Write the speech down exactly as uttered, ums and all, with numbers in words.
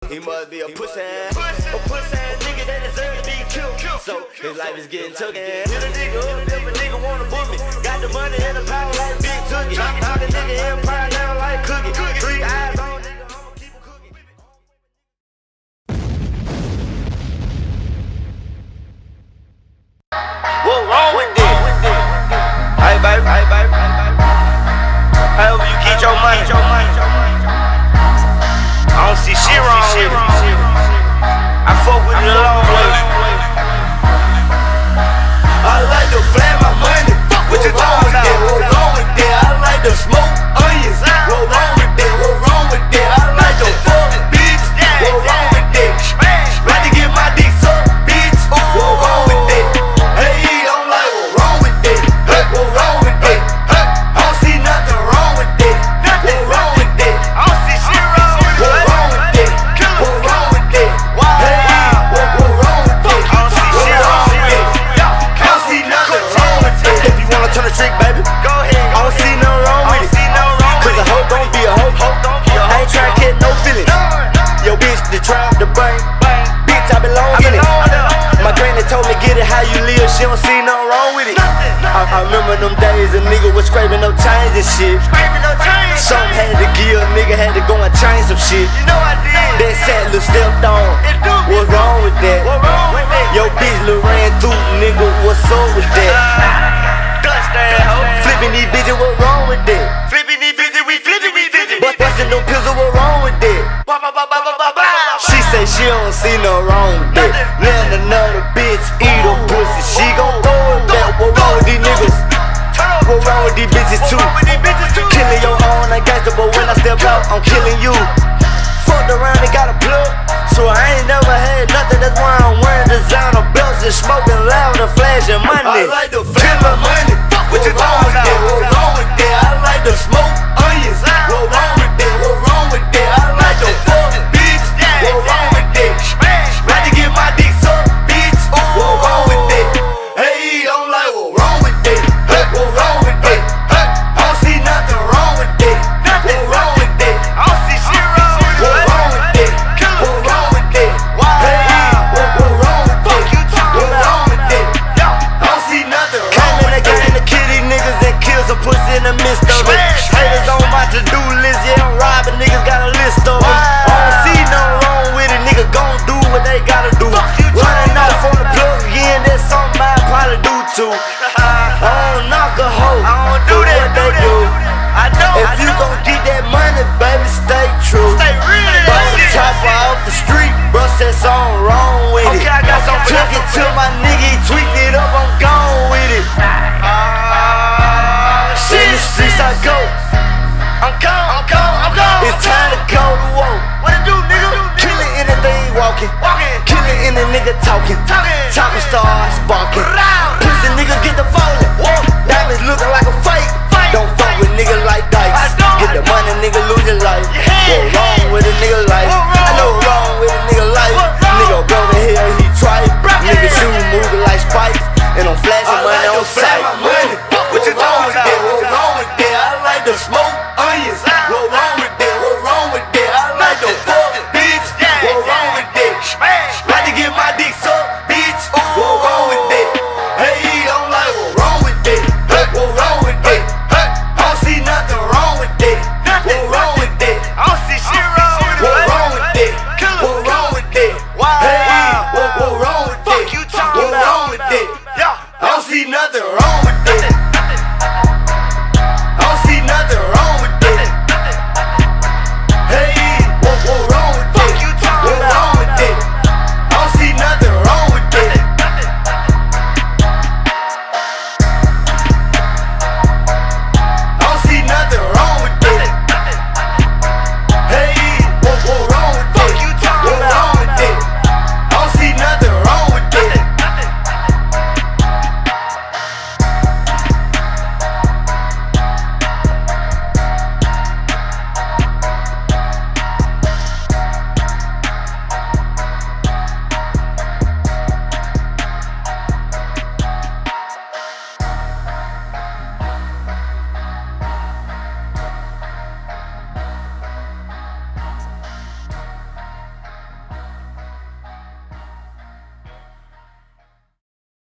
He must be a pussy, a pussy nigga that deserve to be killed. So his life is getting taken. Hit a nigga up if a nigga wanna book me. Got the money and the power like Big Tookie. Knock a nigga empire down like Cookie. Three eyes on nigga, I'ma keep a cookie. What wrong with this? Hey baby, hey baby, however you keep your money, I don't see shit wrong with it. I fuck with it a long way. I like to flat my money. What you talking about? What wrong with that? I like to smoke onions. What wrong with that? What wrong with that? I like to fuck bitch. What wrong with that? Like to get my dick sucked, bitch. What wrong with that? Hey, I'm like, what wrong with that? What wrong with that? I don't see nothing wrong with that. What wrong with that? I don't see shit wrong with that. What wrong with that? What wrong with that? Hey, what what wrong with that? I don't see shit wrong with that. I don't see nothing wrong with that. If you wanna turn a trick, baby, go ahead. I don't see nothing wrong with it. Cause a hoe don't be a hoe. I ain't tryna catch no feelings. Yo, bitch, the trap, the bank. Bitch, I belong in it. My granny told me get it how you live. She don't see nothing wrong with it. I, I remember them days a nigga was scraping no chains and shit. Some had to give, a nigga had to go and change some shit. That saddle stepped on. What's wrong with that? Yo, bitch, Lil ran through, nigga. What's up with that? Flipping these bitches, what wrong with that? Flipping these bitches, we flipping, we flipping. But busting them pills, what wrong with that? She say she don't see no wrong with that. Let another bitch eat a pussy, she gon' throw it back. What wrong with these niggas? What wrong with these bitches too? Killing your own, I gangsta, but when I step out, I'm killing you. Fucked around and got a plug, so I ain't never had nothing. That's why I'm wearing designer belts and smoking loud and flashing money. I like to flip my money. What you talking about? What wrong with that? I like to smoke onions. What wrong with that? What wrong with that? I like to fuck bitch. What wrong with that? Like to get my dick sucked, bitch. What wrong with that? Hey, I'm like, what wrong with that? What wrong with that? I don't see nothing wrong with that. What wrong with that? I don't see shit wrong with that. What wrong with that? What wrong with that? Hey, what what wrong with that? What wrong with that? I don't see nothing wrong with that. Came in the kitty niggas and kill some pussy in the midst of it. Haters on my to-do list, yeah, I'm robbing niggas, got a list of it. I don't see nothing wrong with it, nigga gon' do what they gotta do. Running off on the plug again, that's something I probably do too. I don't knock a hoe, I don't do that, they do. I know, if you gon' get that money, baby, stay true. Stay real. Bust the chopper off the street, bust that song wrong with it. Okay, I got some. Took it to my nigga, he tweaked it up, I'm gone with it. Uh, In the streets I go, I'm gone, I'm gone, I'm gone. It's time to go to war. What it do, nigga? Killing anything walking, walking. Killing any nigga talking, talking. Talking stars sparking. Pussy nigga get the phone.